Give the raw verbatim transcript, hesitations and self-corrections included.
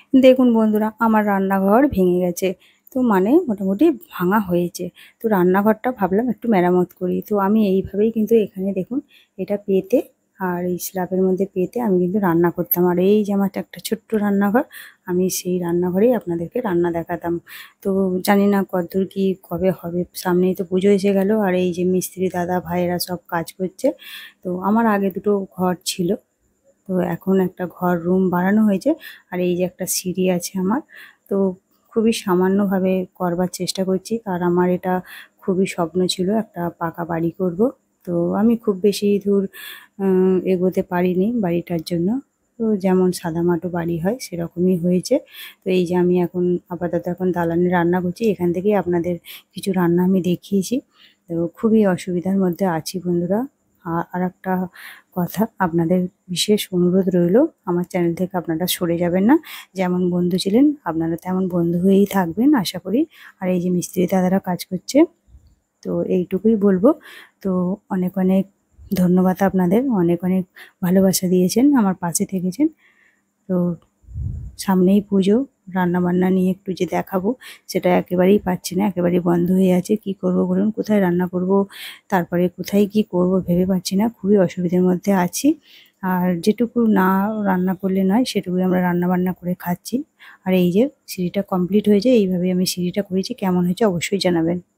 দেখুন বন্ধুরা, আমার রান্নাঘর ভেঙে গেছে। তো মানে মোটামুটি ভাঙা হয়েছে। তো রান্নাঘরটা ভাবলাম একটু মেরামত করি। তো আমি এইভাবেই কিন্তু এখানে দেখুন এটা পেতে আর এই স্ল্যাবের মধ্যে পেতে আমি কিন্তু রান্না করতাম। আর এই যে আমার একটা ছোট্ট রান্নাঘর, আমি সেই রান্নাঘরেই আপনাদেরকে রান্না দেখাতাম। তো জানি না কতদূর কী কবে হবে, সামনেই তো পুজো এসে গেল। আর এই যে মিস্ত্রি দাদা ভাইয়েরা সব কাজ করছে। তো আমার আগে দুটো ঘর ছিল, তো এখন একটা ঘর রুম বানানো হয়েছে। আর এই যে একটা সিঁড়ি আছে আমার। তো খুবই সামান্যভাবে করবার চেষ্টা করছি। আর আমার এটা খুবই স্বপ্ন ছিল একটা পাকা বাড়ি করব। তো আমি খুব বেশি দূর উম, এগোতে পারিনি বাড়িটার জন্য। তো যেমন সাদামাটো বাড়ি হয় সেরকমই হয়েছে। তো এই যে আমি এখন আপাতত এখন দালানে রান্না করছি, এখান থেকেই আপনাদের কিছু রান্না আমি দেখিয়েছি। তো খুবই অসুবিধার মধ্যে আছি বন্ধুরা। আর আরেকটা কথা, আপনাদের বিশেষ অনুরোধ রইল, আমার চ্যানেল থেকে আপনারা সরে যাবেন না। যেমন বন্ধু ছিলেন আপনারা তেমন বন্ধু হয়েই থাকবেন আশা করি। আর এই যে মিস্ত্রি দাদারা কাজ করছে, তো এইটুকুই বলবো। তো অনেক অনেক ধন্যবাদ আপনাদের, অনেক অনেক ভালোবাসা দিয়েছেন, আমার পাশে থেকেছেন। তো সামনেই পুজো, রান্নাবান্না নিয়ে একটু যে দেখাবো সেটা একেবারেই পাচ্ছি না, একেবারেই বন্ধ হয়ে আছে। কি করব বলুন, কোথায় রান্না করব, তারপরে কোথায় কি করব ভেবে পাচ্ছি না, খুবই অসুবিধার মধ্যে আছি। আর যেটুকু না রান্না করলে নয় সেটুকুই আমরা রান্নাবান্না করে খাচ্ছি। আর এই যে সিঁড়িটা কমপ্লিট হয়েছে, এইভাবে আমি সিঁড়িটা করেছি, কেমন হয়েছে অবশ্যই জানাবেন।